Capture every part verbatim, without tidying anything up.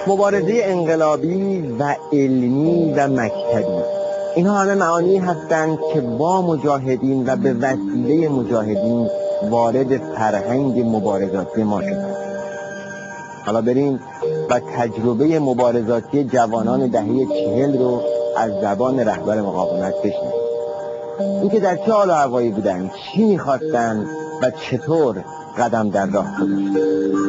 مبارزه انقلابی و علمی و مکتبی، اینها همه معانی هستند که با مجاهدین و به وسیله مجاهدین وارد فرهنگ مبارزاتی ما شدند. حالا بریم و تجربه مبارزاتی جوانان دهه چهل رو از زبان رهبر مقاومت بشنویم. اینکه در چه حال و هوایی بودن، چی می‌خواستند و چطور قدم در راه گذاشتند.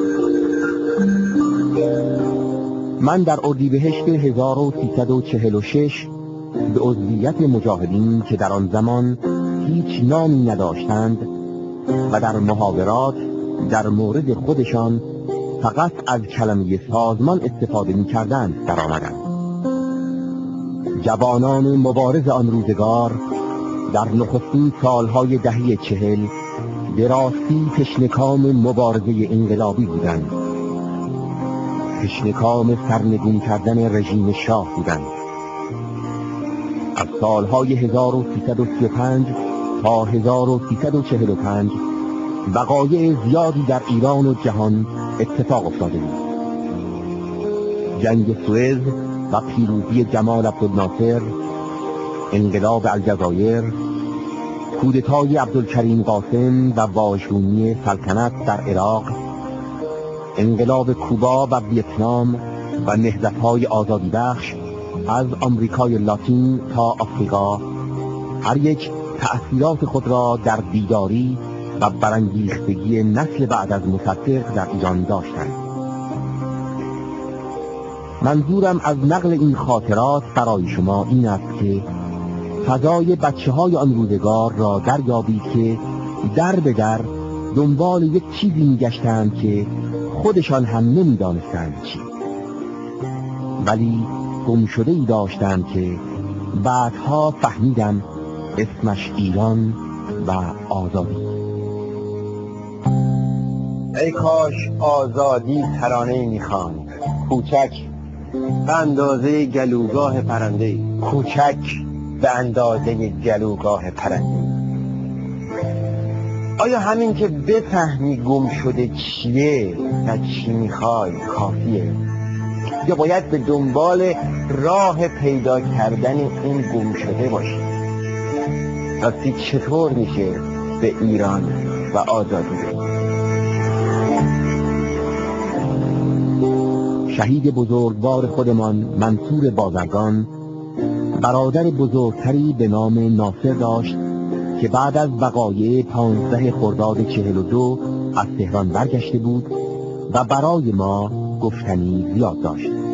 من در اردیبهشت هزار و سیصد و چهل و شش به عضویت مجاهدین که در آن زمان هیچ نامی نداشتند و در محاورات در مورد خودشان فقط از کلمه سازمان استفاده می کردند در آمدند. جوانان مبارز آن روزگار در نخستین سالهای دهه چهل به راستی تشنکام مبارزه انقلابی بودند. تشنکام سرنگون کردن رژیم شاه بودند. از سالهای هزار و سیصد و سی و پنج تا هزار و سیصد و چهل و پنج وقایع زیادی در ایران و جهان اتفاق افتاده بود. جنگ سوئز و پیروزی جمال عبدالناصر، انقلاب الجزایر، کودتای عبدالکریم قاسم و واژگونی سلطنت در عراق، انقلاب کوبا و ویتنام و نهضت‌های آزادی بخش از آمریکای لاتین تا آفریقا، هر یک تأثیرات خود را در بیداری و برانگیختگی نسل بعد از مصدق در ایران داشتند. منظورم از نقل این خاطرات برای شما این است که فضای بچه های آن روزگار را دریابید که در به در دنبال یک چیزی میگشتند که خودشان هم نمیدانستند چی، ولی گمشده ای داشتند که بعدها فهمیدم اسمش ایران و آزادی. ای کاش آزادی ترانه میخواند، کوچک به اندازه گلوگاه پرنده، کوچک به اندازه گلوگاه پرنده. آیا همین که بفهمی گم شده چیه و چی میخوای کافیه؟ یا باید به دنبال راه پیدا کردن این گم شده باشی؟ راستی چطور میشه به ایران و آزادی برسید؟ شهید بزرگوار خودمان منصور بازرگان برادر بزرگتری به نام ناصر داشت که بعد از وقایع پانزده خرداد چهل و دو از تهران برگشته بود و برای ما گفتنی زیاد داشت.